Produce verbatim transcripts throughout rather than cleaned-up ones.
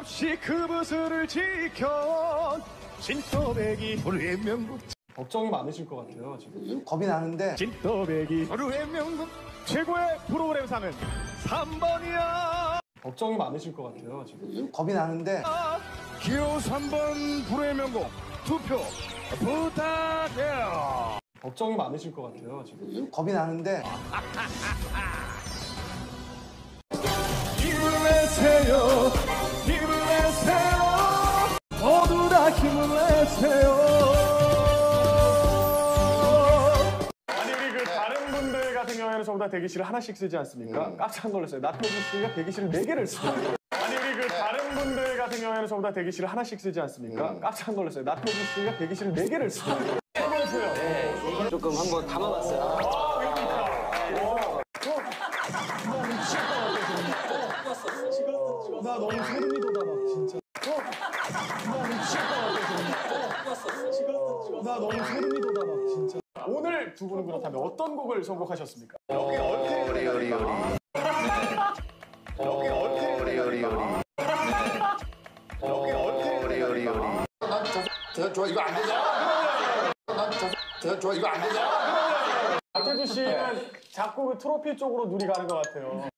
말없이 그것을 지켜 진또배기 불후의 명곡. 걱정이 많으실 것 같아요 지금. 겁이 나는데 진또배기 불후의 명곡. 최고의 프로그램상은 삼 번이야. 걱정이 많으실 것 같아요 지금. 겁이 나는데 기호 삼 번 불후의 명곡 투표 부탁해요. 걱정이 많으실 것 같아요 지금. 겁이 나는데 힘을 내세요 힘을 내세요 모두 다 힘을 내세요. 아니 우리 그 다른 분들 같은 경우에는 전부 다 대기실을 하나씩 쓰지 않습니까? 음. 깜짝 놀랐어요. 나태주 씨가 대기실을 네 개를 쓰고. 아니 우리 그 다른 분들 같은 경우에는 전부 다 대기실을 하나씩 쓰지 않습니까? 음. 깜짝 놀랐어요. 나태주 씨가 대기실을 네 개를 쓰고. 해보세요. 네, 조금 한번 담아봤어요. 나 너무 소름이 돋아 막 진짜. 나 너무 소름이 돋아 막 진짜. 오늘 두 분은 그렇다면 어떤 곡을 선곡하셨습니까? 여기 얼핏 요리 요리 요리 여기 얼핏 요리 요리 요리 여기 얼핏 요리 요리 요리 저, 저 이거 안 되냐? 저, 저 이거 안 되냐? 나태주 씨는 자꾸 그 트로피 쪽으로 눈이 가는 것 같아요.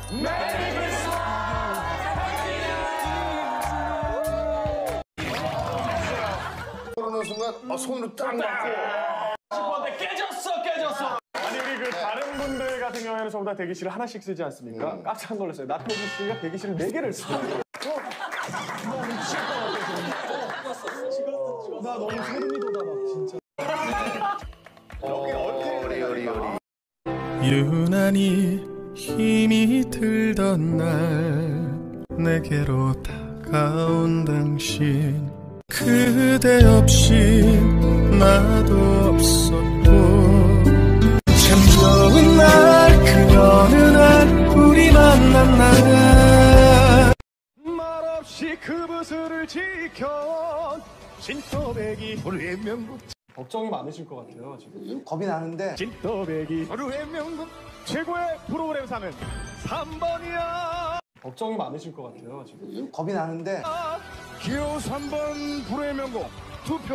그러는 순간 어, 손으로 딱 맞고 싶었는데 깨졌어 깨졌어. 아니 우리 그 다른 분들 같은 경우에는 전부 다 대기실을 하나씩 쓰지 않습니까? 음. 깜짝 놀랐어요. 나태주 씨가 대기실을 네 개를 쓰고. 나 너무 소름이 돋아 막 진짜. 여기 얼핏 요리 요리 요리 유난히 힘이 들던 날 내게로 다가온 당신 그대 없이 나도 없었고 참 좋은 날 그 어느 날 우리 만난 날 말없이 그것을 지켜 진또배기 불후의 명곡. 걱정이 많으실 것 같아요 지금. 겁이 나는데 진또배기 불후의 명곡. 최고의 프로그램상은 삼 번이야. 걱정이 많으실 것 같아요 지금. 겁이 나는데 기호 삼 번 불후의 명곡 투표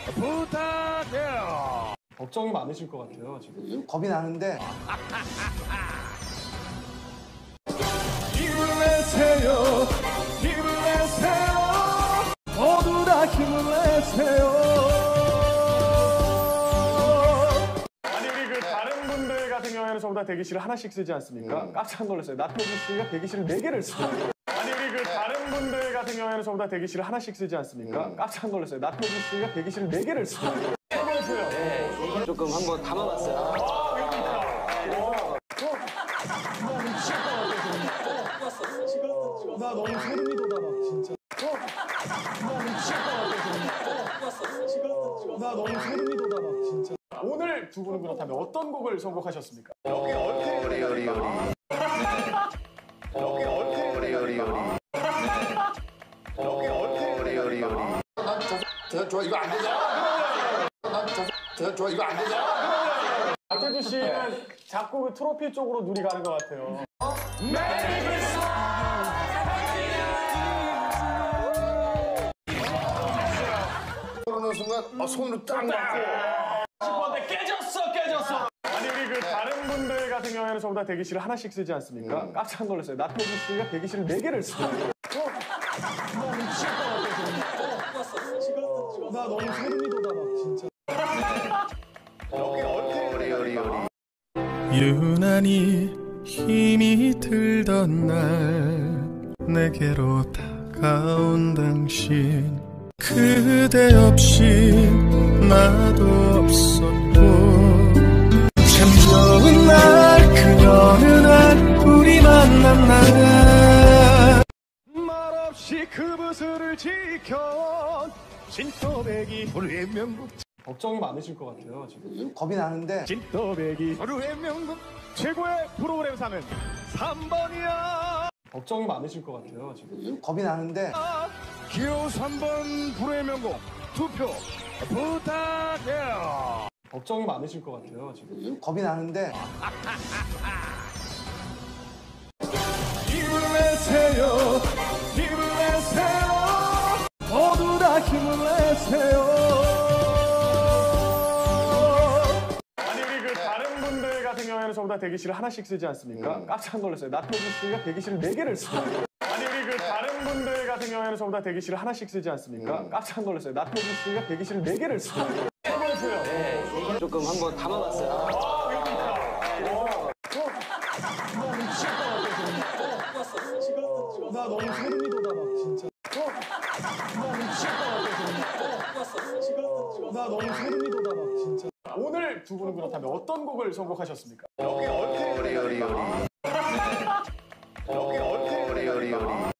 부탁해요. 걱정이 많으실 것 같아요 지금. 겁이 나는데 힘을 내세요 힘을 내세요 모두 다 힘을 내세요. 아니 우리 그 다른 분들 같은 경우에는 전부 다 대기실을 하나씩 쓰지 않습니까? 음. 깜짝 놀랐어요. 나태주 씨가 대기실을 네 개를 쓰고. 아니 우리 그 다른 분들 같은 경우에는 전부 다 대기실을 하나씩 쓰지 않습니까? 음. 깜짝 놀랐어요. 나태주 씨가 대기실을 네 개를 쓰고. 해보세요. 네, 조금 한번 담아봤어요. 나 너무 소름이 돋아 막 진짜. 나 너무 소름이 돋아 막 진짜. 오늘 두 분은 그렇다면 어떤 곡을 선곡하셨습니까? 여기 얼핏 요리 요리 요리 여기 얼핏 요리 요리 요리 여기 얼핏 요리 요리 요리 저, 저 이거 안 되냐? 저, 저 이거 안 되냐? 나태주 씨는 자꾸 그 트로피 쪽으로 눈이 가는 것 같아요. 그러는 순간 어, 손으로 딱 맞고 싶었는데 깨졌어 깨졌어. 아니 우리 그 다른 분들 같은 경우에는 전부 다 대기실을 하나씩 쓰지 않습니까? 음. 깜짝 놀랐어요. 나태주 씨가 대기실을 네 개를 쓰고. 나 너무 소름이 돋아 막 진짜. 여기 얼핏 요리 요리 요리 유난히 힘이 들던 날 내게로 다가온 당신 그대 없이 나도 없었고 참 좋은 날 그 어느 날 우리 만난 날 말없이 그것을 지켜 진또배기 불후의 명곡. 걱정이 많으실 것 같아요 지금. 겁이 나는데 진또배기 불후의 명곡. 최고의 프로그램상은 삼 번이야. 걱정이 많으실 것 같아요 지금. 겁이 나는데 기호 삼 번 불후의 명곡 투표 부탁해요. 걱정이 많으실 것 같아요 지금. 겁이 나는데 힘을 내세요 힘을 내세요 저보다 대기실을 하나씩 쓰지 않습니까? 깜짝 놀랐어요. 나태주 씨가 대기실을 네 개를 쓰고. 아니 우리 그 다른 분들 같은 경우에는 저보다 대기실을 하나씩 쓰지 않습니까? 깜짝 놀랐어요. 나태주 씨가 대기실을 네 개를 쓰고. 해보세요. 네, 조금 한번 담아봤어요. 나 너무 소름이 돋아 막 진짜. 나 너무 소름이 돋아 막 진짜. 오늘 두 분은 그렇다면 어떤 곡을 선곡하셨습니까? 여기 얼핏 요리 요리. 여기 얼핏 요리 요리.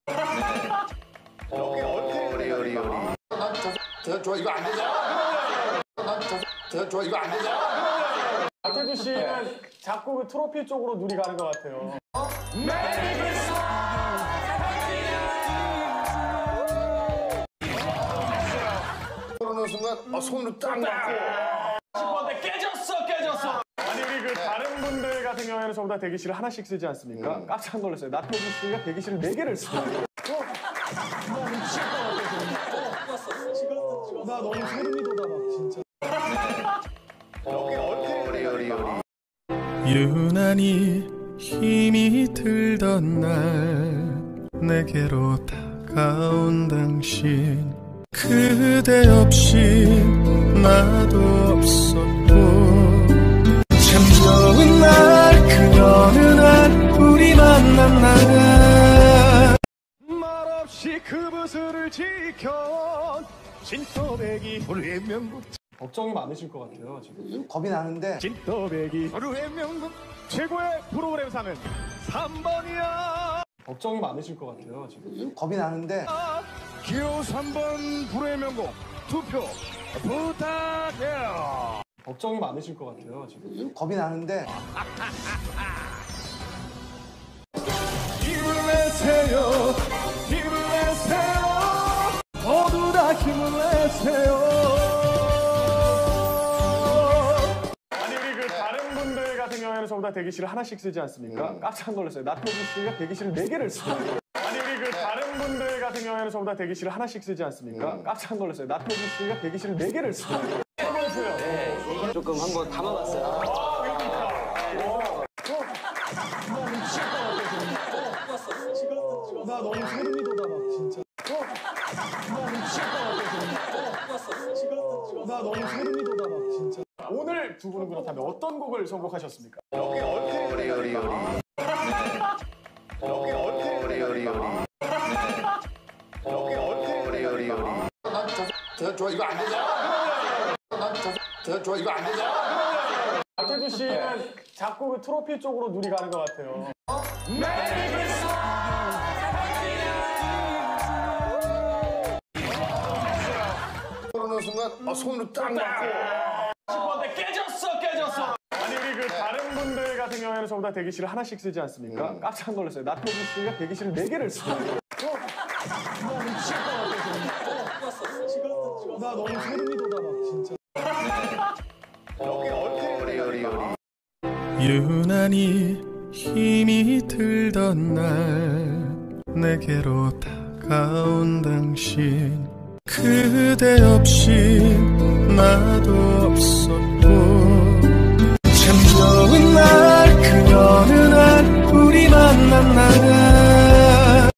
여기 얼핏 요리 요리. 난 저, 저, 저 이거 안 되냐? 난 저, 저, 저 이거 안 되냐? 나태주 씨는 자꾸 그 트로피 쪽으로 눈이 가는 것 같아요. 그러는 순간 어, 손으로 딱 맞고 싶었는데 깨졌어 깨졌어. 아니 우리 그 다른 분들 같은 경우에는 저보다 대기실을 하나씩 쓰지 않습니까? 깜짝 놀랐어요. 나태주 씨가 대기실을 네 개를 쓰고. 나 너무 소름이 돋아 막 진짜. 여기 얼핏 요리 요리. 유난히 힘이 들던 날 내게로 다가온 당신 그대 없이 나도 없었고 참 좋은 날 그 어느 날 우리 만난 날 말없이 그 부스를 지켜 진또배기 우리의 명곡 걱정이 많으실 것 같아요 지금. 겁이 나는데 진또배기 우리의 명곡 최고의 프로그램상은 삼 번이야 걱정이 많으실 것 같아요 지금. 겁이 나는데 기호 삼 번 불의 명곡 투표 부탁해요. 걱정이 많으실 것 같아요 지금. 겁이 나는데 힘을 내세요 힘을 내세요 모두 다 힘을 내세요. 아니 우리 그 다른 분들 같은 경우에는 저보다 대기실을 하나씩 쓰지 않습니까? 깜짝 놀랐어요. 나태주 씨가 대기실을 네 개를 쓰고. 아니 우리 그 다른 분들 같은 경우에는 저보다 대기실을 하나씩 쓰지 않습니까? 깜짝 놀랐어요. 나태주 씨가 대기실을 네 개를 쓰고. 해보세요. 네, 조금 한번 담아봤어요. 나 너무 소름이 돋아 막 진짜. 나 너무 소름이 돋아 막 진짜. 오늘 두 분은 그렇다면 어떤 곡을 선곡하셨습니까? 여기 얼핏 요리 요리. 여기 얼핏 요리 요리. 여기 얼핏 요리 요리. 난 저, 저, 저 이거 안 되냐? 난 저, 저, 저 이거 안 되냐? 나태주 씨는 자꾸 그 트로피 쪽으로 눈이 가는 것 같아요. 그러는 순간 어, 손으로 딱 맞고 싶었는데 깨졌어 깨졌어. 아니 우리 그 다른 분들 같은 경우에는 저보다 대기실을 하나씩 쓰지 않습니까? 깜짝 놀랐어요. 나태주 씨가 대기실을 네 개를 쓰고. 나 너무 소름이 돋아 막 진짜. 여기 얼핏 요리 요리. 유난히 힘이 들던 날 내게로 다가온 당신 그대 없이 나도 없었고